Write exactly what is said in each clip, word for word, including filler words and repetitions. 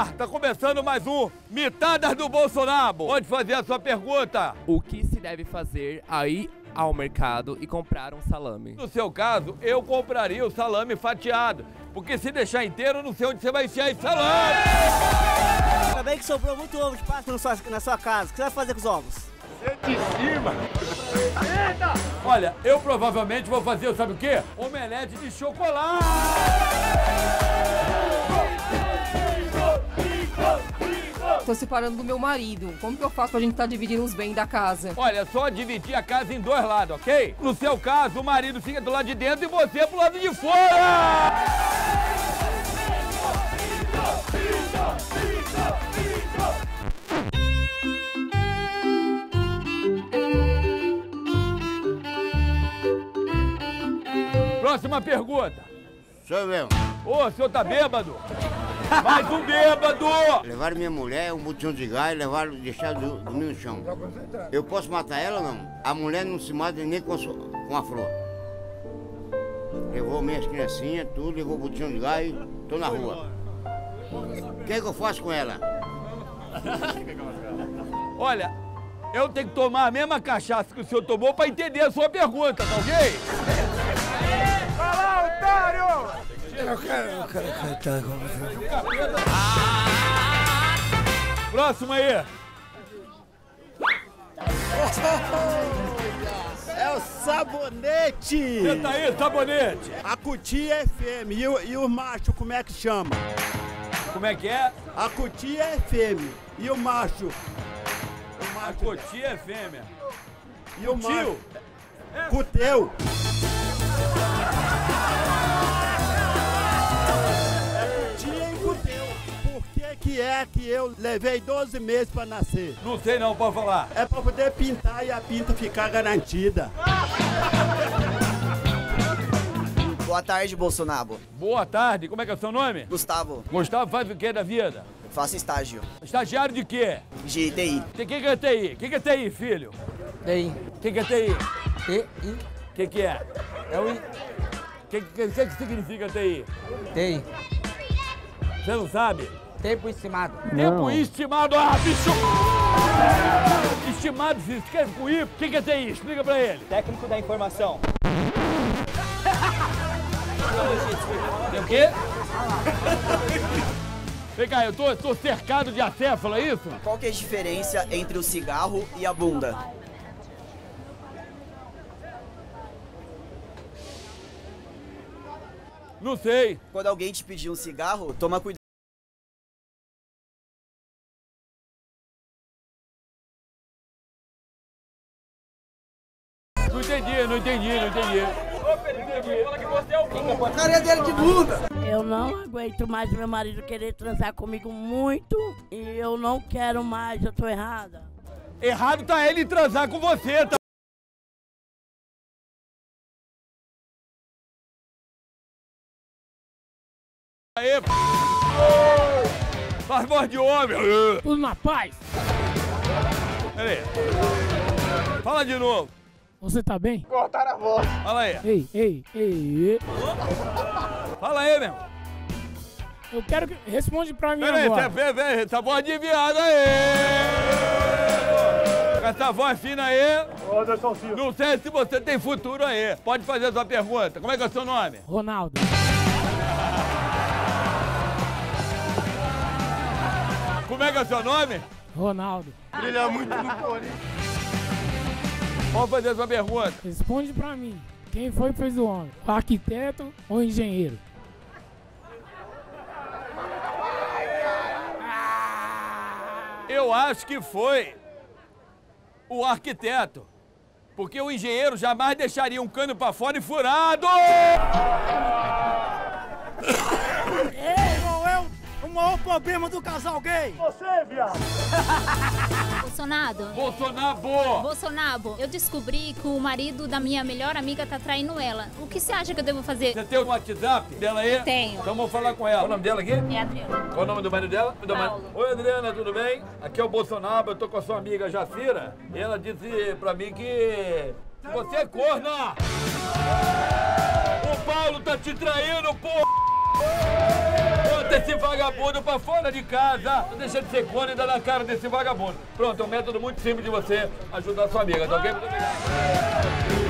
ar, tá começando mais um Mitadas do Bolsonaro. Pode fazer a sua pergunta. O que se deve fazer aí ao mercado e comprar um salame? No seu caso, eu compraria o salame fatiado, porque se deixar inteiro, eu não sei onde você vai enfiar esse salame. Ainda bem que sobrou muito ovo de Páscoa na sua, na sua casa. O que você vai fazer com os ovos? Sente em cima. Eita! Olha, eu provavelmente vou fazer, sabe o quê? Omelete de chocolate. Tô separando do meu marido. Como que eu faço pra gente estar dividindo os bens da casa? Olha, é só dividir a casa em dois lados, ok? No seu caso, o marido fica do lado de dentro e você pro lado de fora! Próxima pergunta. Sou eu mesmo. Ô, o senhor tá bêbado? Mais um bêbado! Levaram minha mulher, um botão de gás, levaram, deixaram do- dormir no chão. Eu posso matar ela ou não? A mulher não se mata nem com a, su- com a flor. Levou minhas criancinhas, tudo, levou o botão de gás, tô na rua. O que é que eu faço com ela? Olha, eu tenho que tomar a mesma cachaça que o senhor tomou pra entender a sua pergunta, tá ok? Fala, otário! Eu quero, eu quero cantar com você. Próximo aí. É o Sabonete! Senta aí, sabonete. A Cutia F M. E o, e o macho, como é que chama? Como é que é? A Cutia F M. E o macho? O A macho. cotia é fêmea. E o Tio. macho? Cuteu. É Cutia e Cuteu. Por que que é que eu levei doze meses pra nascer? Não sei não, pode falar. É pra poder pintar e a pinta ficar garantida. Boa tarde, Bolsonaro. Boa tarde, como é que é o seu nome? Gustavo, Gustavo faz o que da vida? faço estágio Estagiário de quê? de T I. O que que é T I? O que que é T I, filho? T I. O que que é T I? T I. O que que é? É o I. O que, que, que que significa T I? T I. Você não sabe? Tempo estimado. Tempo estimado. Ah, bicho! Estimado se escreve com I. O que que é T I? Explica pra ele. Técnico da informação. Tem o quê? Vem cá, eu tô, tô cercado de acéfalo, é isso? Qual que é a diferença entre o cigarro e a bunda? Não sei. Quando alguém te pedir um cigarro, toma cuidado. Não entendi, não entendi, não entendi. Caredeira de bunda! Eu não aguento mais meu marido querer transar comigo muito e eu não quero mais, eu tô errada. Errado tá ele transar com você, tá? Aê, p... Faz voz de homem. Tudo na paz. Pera aí. Fala de novo. Você tá bem? Cortaram a voz. Fala aí. Ei, ei, ei. Fala aí, meu. Eu quero que... Responde pra mim Pera aí, agora. pera, pera, essa voz de viado aí. Com essa voz fina aí. Não sei se você tem futuro aí. Pode fazer a sua pergunta. Como é que é o seu nome? Ronaldo. Como é que é o seu nome? Ronaldo. Brilha muito no Corinthians. Pode fazer a sua pergunta. Responde pra mim. Quem foi que fez o homem? O arquiteto ou o engenheiro? Eu acho que foi o arquiteto. Porque o engenheiro jamais deixaria um cano pra fora e furado! Ei, qual é o, o maior problema do casal gay? Você, viado. Bolsonaro, Bolsonaro, boa! Bolsonaro, eu descobri que o marido da minha melhor amiga tá traindo ela. O que você acha que eu devo fazer? Você tem o WhatsApp dela aí? Tenho. Então vamos falar com ela. Qual o nome dela aqui? É Adriana. Qual o nome do marido dela? Do Paulo. marido. Oi, Adriana, tudo bem? Aqui é o Bolsonaro, eu tô com a sua amiga Jacira. E ela disse pra mim que você é corna! O Paulo tá te traindo, pô! Ô, Bota esse vagabundo pra fora de casa. Não deixa de ser corno e dar na cara desse vagabundo. Pronto, é um método muito simples de você ajudar a sua amiga, tá ok? Muito obrigado.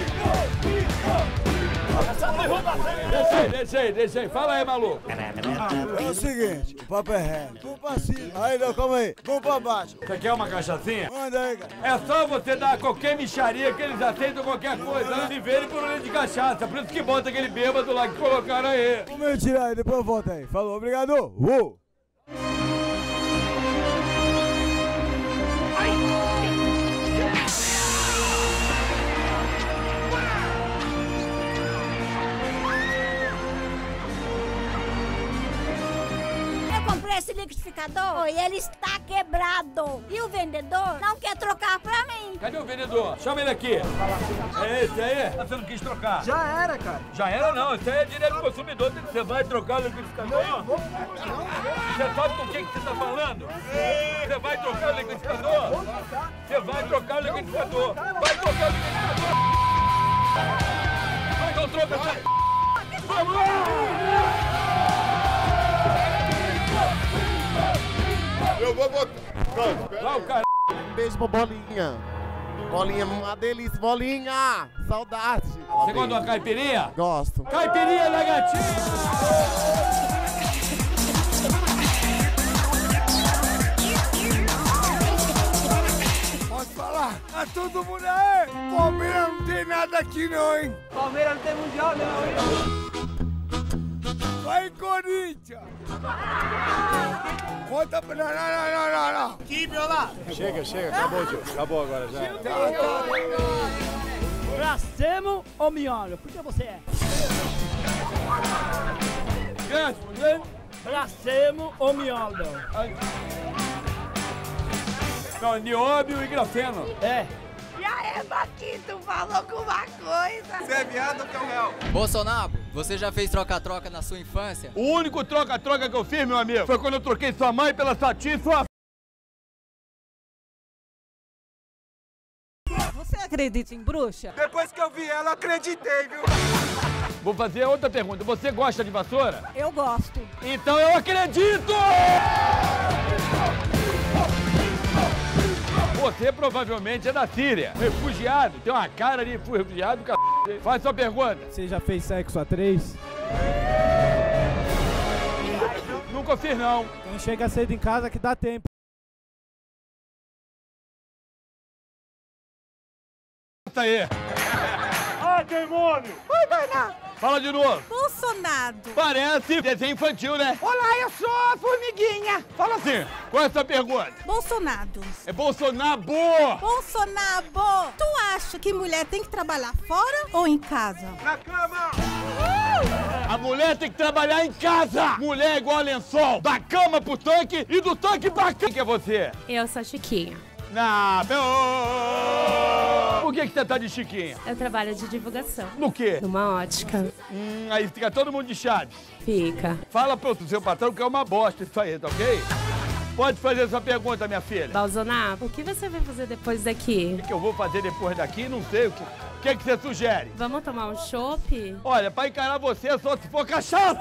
Deixa aí, deixa aí, deixa aí. Fala aí, maluco. É o seguinte, o papo é reto. Vamos pra cima. Aí, não, calma aí. Vamos pra baixo. Você quer uma cachaçinha? Manda aí, cara. É só você dar qualquer micharia que eles aceitam qualquer coisa. Eles viverem por um litro de cachaça. Por isso que bota aquele bêbado lá que colocaram aí. Vamos me tirar aí, depois eu volto aí. Falou, obrigado. Uh! Esse liquidificador, e ele está quebrado. E o vendedor não quer trocar pra mim. Cadê o vendedor? Chama ele aqui. É esse aí? Você não quis trocar? Já era, cara. Já era não, isso aí é direito do consumidor. Você vai trocar o liquidificador? Você sabe com o que que você tá falando? Você vai trocar o liquidificador? Você vai trocar o liquidificador. Vai trocar o liquidificador. Vai que eu troco essa... Vamos lá! Eu vou botar. Pronto, pera Lá o cara. Beijo pra Bolinha. Bolinha, uma delícia, Bolinha. Saudade. Você gosta de uma caipirinha? Gosto. Caipirinha da gatinha! Pode falar? Tá todo mundo aí? Palmeiras não tem nada aqui não, hein? Palmeiras não tem mundial não, hein? Vai, Corinthians! Conta pra... Não, não, não, não, não! Que lá! Chega, chega, acabou, tio. Acabou agora já. Bracemo ou Miolo? Por que você é? Bracemo ou Miolo? Não, nióbio e grafeno. É. E aí, Maquito, falou com uma coisa. Você é viado ou que é o réu? Bolsonaro, você já fez troca-troca na sua infância? O único troca-troca que eu fiz, meu amigo, foi quando eu troquei sua mãe pela sua tia e sua... Você acredita em bruxa? Depois que eu vi ela, acreditei, viu? Vou fazer outra pergunta. Você gosta de vassoura? Eu gosto. Então eu acredito! Você provavelmente é da Síria. Refugiado. Tem uma cara de refugiado, c... Faz sua pergunta. Você já fez sexo a três? Nunca fiz, não. Não chega cedo em casa que dá tempo. Isso aí. Ah, demônio! Oi, Bernardo. Fala de novo. Bolsonaro. Parece desenho infantil, né? Olá, eu sou a formiguinha. Fala assim. Qual é a sua pergunta? Bolsonaro. É Bolsonaro. Bolsonaro. Tu acha que mulher tem que trabalhar fora ou em casa? Na cama! A mulher tem que trabalhar em casa. Mulher é igual a lençol. Da cama pro tanque e do tanque pra cama. Quem que é você? Eu sou a Chiquinha. Não, meu... Por que, que você tá de chiquinha? Eu trabalho de divulgação. No quê? Numa ótica. Hum, aí fica todo mundo de Chaves. Fica. Fala pro seu patrão que é uma bosta isso aí, tá ok? Pode fazer sua pergunta, minha filha. Bolsonaro, o que você vai fazer depois daqui? O que eu vou fazer depois daqui? Não sei. O que, o que, que você sugere? Vamos tomar um chopp? Olha, pra encarar você só se for cachaça!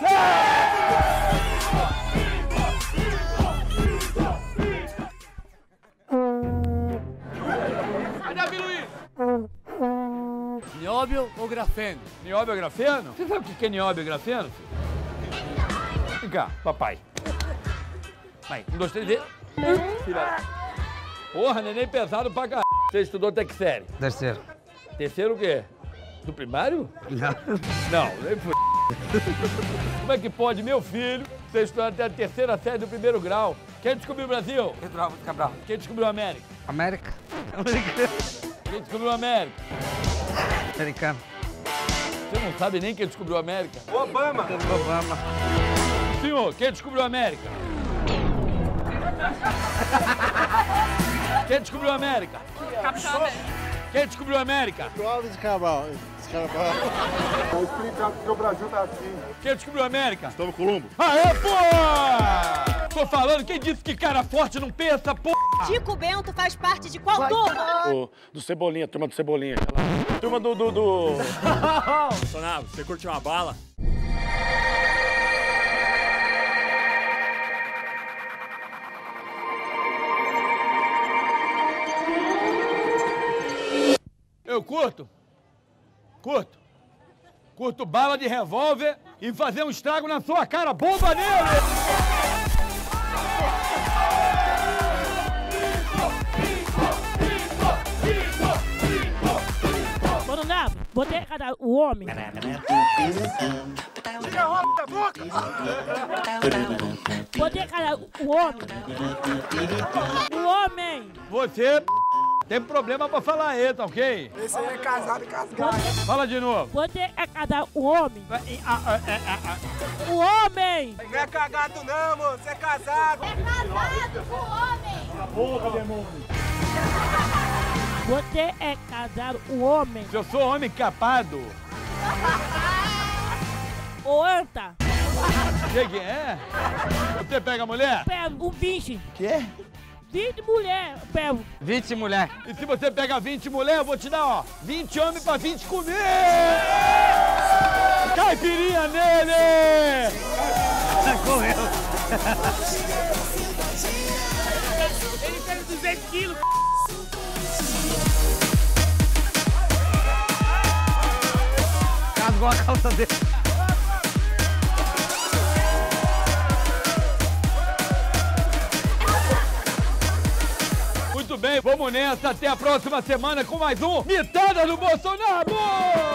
Cadê Luiz? Nióbio ou grafeno? Nióbio ou grafeno? Você sabe o que é nióbio e grafeno, filho? Vem cá, papai. Vai, um, dois, três e... Filha. Porra, neném pesado pra caralho. Você estudou até que série? Terceiro. Terceiro o quê? Do primário? Não. Não, nem foi. Como é que pode, meu filho, ter estudado até a terceira série do primeiro grau? Quem descobriu o Brasil? Pedro Álvares Cabral. Quem descobriu a América? América. Quem descobriu a América? Americano. Você não sabe nem quem descobriu a América? Obama. Obama. Senhor, quem descobriu a América? Quem descobriu a América? Capitão América. Quem descobriu a América? Pedro Álvares Cabral. Tá explicado porque o Brasil tá assim. Quem descobriu a América? Estamos Colombo. Aê, pô! Tô falando, quem disse que cara forte não pensa, pô? Chico Bento faz parte de qual turma? O, do Cebolinha, turma do Cebolinha. Turma do... do, do... Bolsonaro, você curtiu uma bala? Eu curto. Curto. Curto bala de revólver e fazer um estrago na sua cara. Bomba nele! Coronel, botei cada o homem. Botei cada o homem. O homem. Você tem problema pra falar aí, tá ok? Esse aí é casado e cascado. Fala de novo. Você é cada o homem. O homem. Não é cagado não, moço. Você é casado. É casado com o homem. A boca, demônio. Você é casado, o homem. Se eu sou homem capado. Ô, anta. O que que é? Você pega a mulher? Pego um vinte. Quê? vinte mulher, pego. vinte mulher. E se você pega vinte mulher, eu vou te dar, ó, vinte homens pra vinte comer! Caipirinha nele! Correu. Ele tem duzentos quilos. Rasgou a calça dele. Muito bem, vamos nessa. Até a próxima semana com mais um Mitada do Bolsonaro!